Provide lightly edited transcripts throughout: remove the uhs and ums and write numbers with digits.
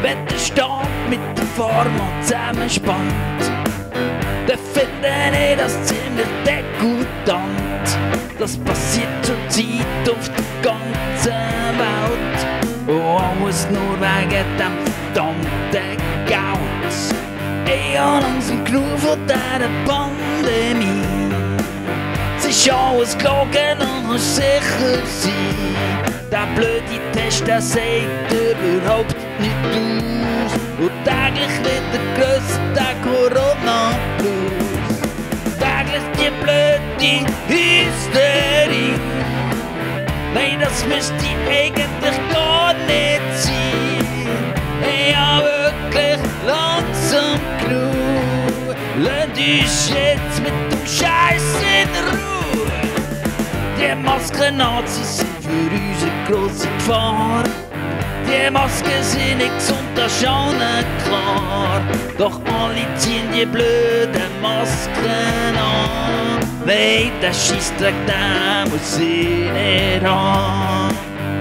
wenn der Staat mit der Pharma zusammenspannt, dann finde ich das ziemlich degoutant. Das passiert zurzeit auf der ganzen Welt. Oh, alles nur wegen dem verdammten Geld. Ich hab langsam genug von dieser Pandemie. Es ist alles gelogen und kannst sicher sein. Der blöde Test, der sagt überhaupt nicht aus. Und täglich wieder grösser der Corona-Plus. Täglich die blöde Hysterie. Nein, das müsste eigentlich gar nicht sein. Ich hab wirklich langsam genug. Lasst uns jetzt mit dem Scheiß in Ruhe. Die Masken-Nazis sind für uns eine grosse Gefahr. Die Masken sind nicht gesund, das ist allen klar. Doch alle ziehen die blöden Masken an. Nein, der Scheissdreck, der muss ich nicht haben.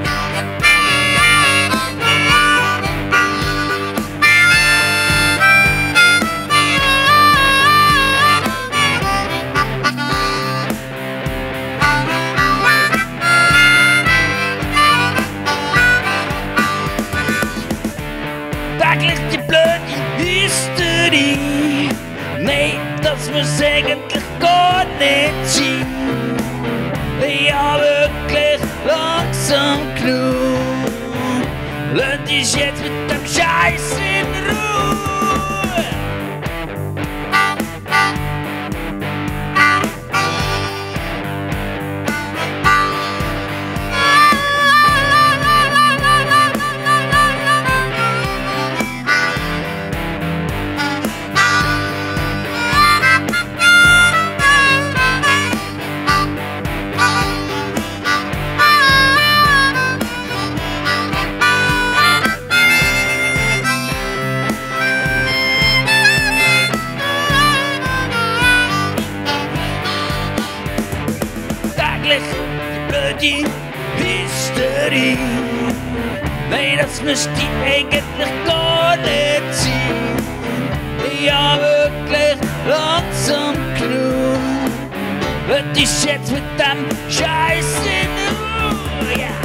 Täglich die blöde Hysterie. Nein, das muss eigentlich gar nicht sein. Ich hab wirklich langsam genug. Lasst uns jetzt mit dem Scheiß in Ruhe. Die blöde Hysterie. Nein, das müsste eigentlich gar nicht sein. Ich hab wirklich langsam genug. Lasst uns jetzt mit dem Scheiß in Ruhe. Yeah.